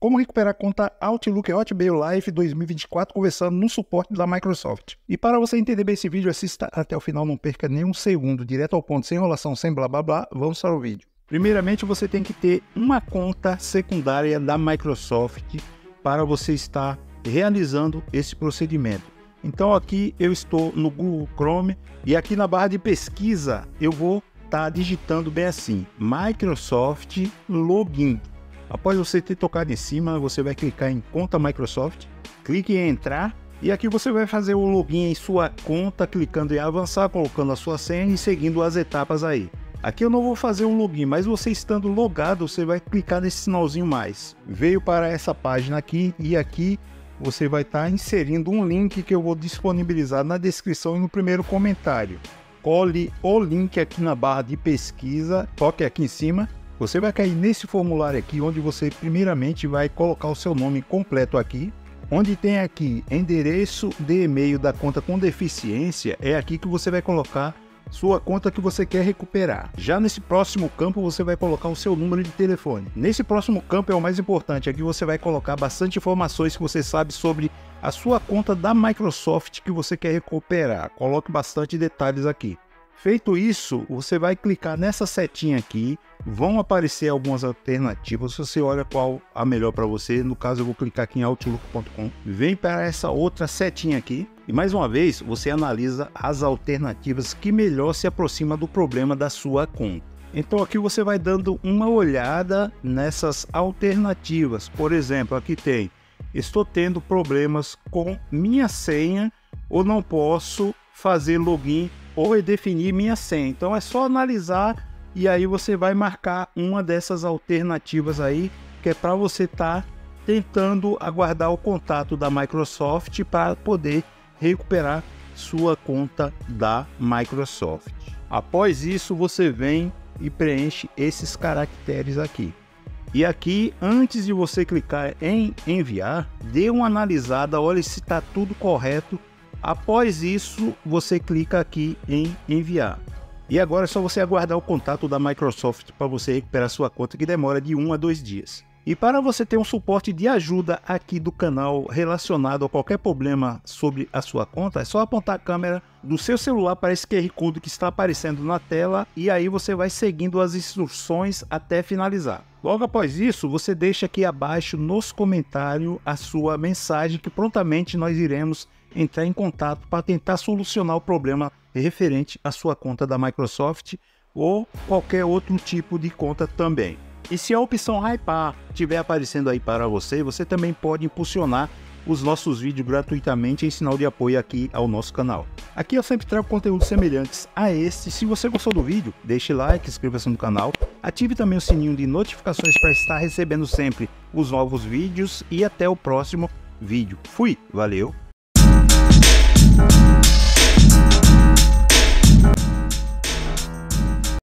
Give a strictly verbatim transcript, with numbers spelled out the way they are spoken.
Como recuperar a conta Outlook Hotmail Live dois mil e vinte e quatro conversando no suporte da Microsoft. E para você entender bem esse vídeo, assista até o final, não perca nenhum segundo, direto ao ponto, sem enrolação, sem blá blá blá, vamos para o vídeo. Primeiramente, você tem que ter uma conta secundária da Microsoft para você estar realizando esse procedimento. Então aqui eu estou no Google Chrome e aqui na barra de pesquisa eu vou estar digitando bem assim, Microsoft Login. Após você ter tocado em cima, você vai clicar em conta Microsoft, clique em entrar e aqui você vai fazer o login em sua conta, clicando em avançar, colocando a sua senha e seguindo as etapas aí. Aqui eu não vou fazer um login, mas você estando logado, você vai clicar nesse sinalzinho mais. Veio para essa página aqui e aqui você vai estar inserindo um link que eu vou disponibilizar na descrição e no primeiro comentário. Cole o link aqui na barra de pesquisa, toque aqui em cima. Você vai cair nesse formulário aqui, onde você primeiramente vai colocar o seu nome completo aqui. Onde tem aqui endereço de e-mail da conta com deficiência, é aqui que você vai colocar sua conta que você quer recuperar. Já nesse próximo campo você vai colocar o seu número de telefone. Nesse próximo campo é o mais importante, aqui você vai colocar bastante informações que você sabe sobre a sua conta da Microsoft que você quer recuperar. Coloque bastante detalhes aqui. Feito isso, você vai clicar nessa setinha aqui, vão aparecer algumas alternativas, você olha qual a melhor para você. No caso eu vou clicar aqui em Outlook ponto com, vem para essa outra setinha aqui e mais uma vez você analisa as alternativas que melhor se aproxima do problema da sua conta. Então aqui você vai dando uma olhada nessas alternativas. Por exemplo, aqui tem, estou tendo problemas com minha senha ou não posso fazer login ou redefinir minha senha. Então é só analisar e aí você vai marcar uma dessas alternativas aí, que é para você estar tá tentando aguardar o contato da Microsoft para poder recuperar sua conta da Microsoft. Após isso você vem e preenche esses caracteres aqui. E aqui, antes de você clicar em enviar, dê uma analisada, olhe se está tudo correto. Após isso, você clica aqui em enviar. E agora é só você aguardar o contato da Microsoft para você recuperar sua conta, que demora de um a dois dias. E para você ter um suporte de ajuda aqui do canal relacionado a qualquer problema sobre a sua conta, é só apontar a câmera do seu celular para esse Q R Code que está aparecendo na tela e aí você vai seguindo as instruções até finalizar. Logo após isso, você deixa aqui abaixo nos comentários a sua mensagem que prontamente nós iremos entrar em contato para tentar solucionar o problema referente à sua conta da Microsoft ou qualquer outro tipo de conta também. E se a opção Hypar estiver aparecendo aí para você, você também pode impulsionar os nossos vídeos gratuitamente em sinal de apoio aqui ao nosso canal. Aqui eu sempre trago conteúdos semelhantes a este. Se você gostou do vídeo, deixe like, inscreva-se no canal, ative também o sininho de notificações para estar recebendo sempre os novos vídeos e até o próximo vídeo. Fui, valeu!